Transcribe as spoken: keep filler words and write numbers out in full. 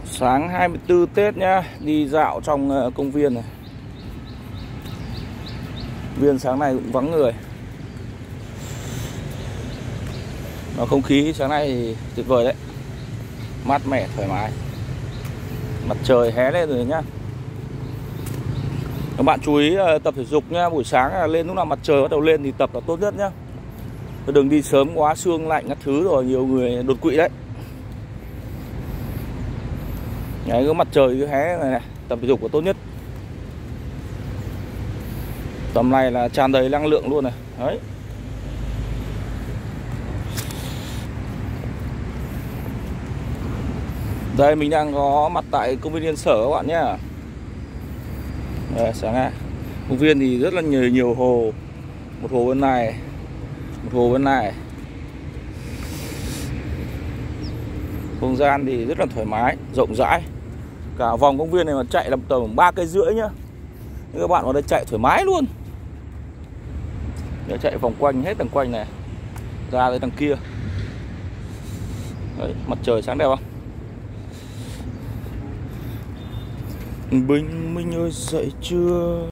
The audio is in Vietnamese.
Sáng hai mươi tư Tết nhá, đi dạo trong công viên này. Viên sáng nay cũng vắng người. Mà không khí sáng nay thì tuyệt vời đấy. Mát mẻ, thoải mái. Mặt trời hé lên rồi nhá. Các bạn chú ý tập thể dục nhá. Buổi sáng lên lúc nào mặt trời bắt đầu lên thì tập là tốt nhất nhá. Đừng đi sớm quá, sương lạnh các thứ rồi nhiều người đột quỵ đấy. Đấy, cái mặt trời cứ hé này này, tập thể dục là tốt nhất. Tầm này là tràn đầy năng lượng luôn này. Đấy. Đây mình đang có mặt tại công viên Yên Sở các bạn nhé. Đây, sáng nay công viên thì rất là nhiều nhiều hồ. Một hồ bên này, một hồ bên này. Không gian thì rất là thoải mái, rộng rãi. Cả vòng công viên này mà chạy làm tầm ba cây rưỡi nhá. Các bạn vào đây chạy thoải mái luôn. Để chạy vòng quanh hết đằng quanh này ra tới đằng kia. Đấy, mặt trời sáng đẹp không? Bình minh ơi dậy chưa?